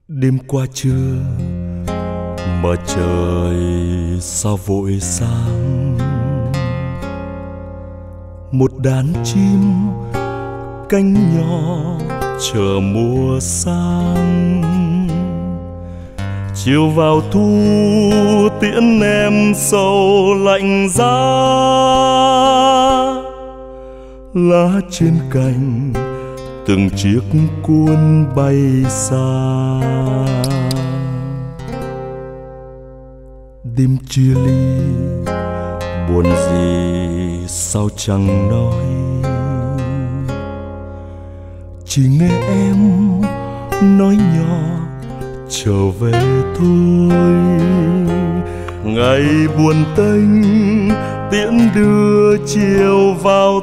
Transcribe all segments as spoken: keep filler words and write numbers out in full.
Đêm qua trưa mà trời sao vội sáng, một đàn chim cánh nhỏ chờ mùa sang. Chiều vào thu tiễn em sầu lạnh giá, lá trên cành từng chiếc cuốn bay xa. Đêm chia ly buồn gì sao chẳng nói, chỉ nghe em nói nhỏ trở về thôi. Ngày buồn tênh tiễn đưa chiều vào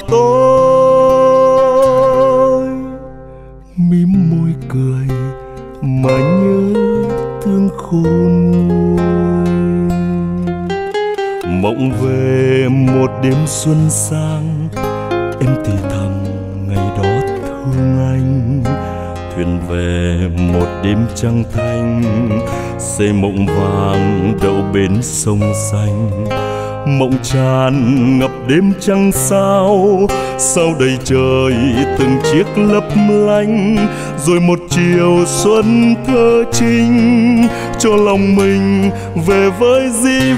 tối, mím môi cười mà nhớ thương khôn nguôi. Mộng về một đêm xuân sang, em thì thầm ngày đó thương anh. Thuyền về một đêm trăng thanh, xây mộng vàng đậu bến sông xanh. Mộng tràn ngập đêm trăng sao, sau đầy trời từng chiếc lấp lánh. Rồi một chiều xuân thơ trinh, cho lòng mình về với dĩ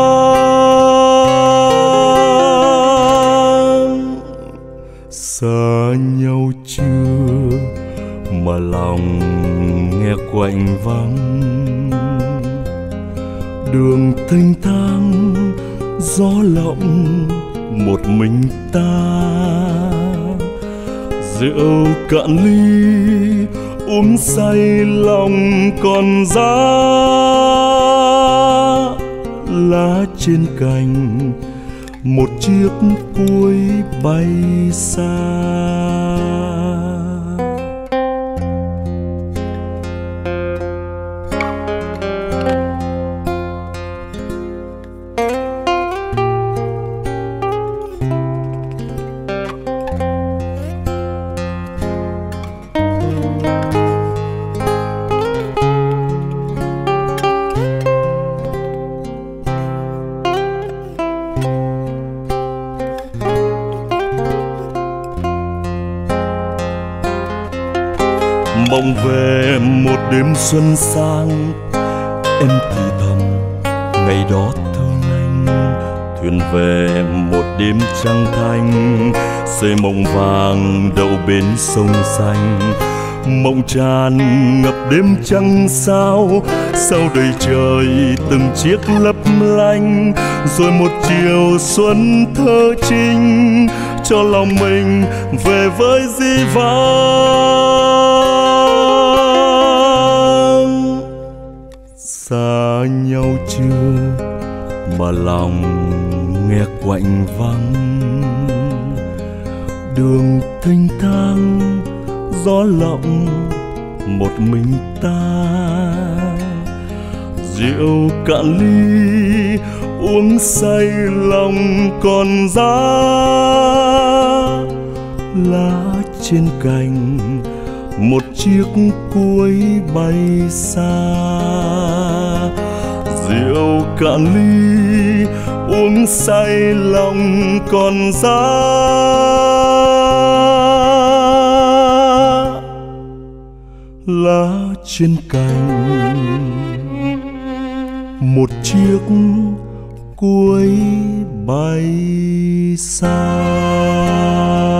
vãng. Xa nhau chưa mà lòng nghe quạnh vắng, đường thênh thang gió lộng một mình ta. Rượu cạn ly uống say lòng còn giá, lá trên cành một chiếc cuối bay xa. Mộng về một đêm xuân sang, em thì thầm ngày đó thương anh. Thuyền về một đêm trăng thanh, xây mộng vàng đậu bến sông xanh. Mộng tràn ngập đêm trăng sao, sau đầy trời từng chiếc lấp lánh. Rồi một chiều xuân thơ trinh, cho lòng mình về với dĩ vãng. Xa nhau chưa mà lòng nghe quạnh vắng, đường thênh thang gió lộng một mình ta. Rượu cạn ly uống say lòng còn giá, lá trên cành một chiếc cuối bay xa. Rượu cạn ly uống say lòng còn giá, lá trên cành một chiếc cuối bay xa.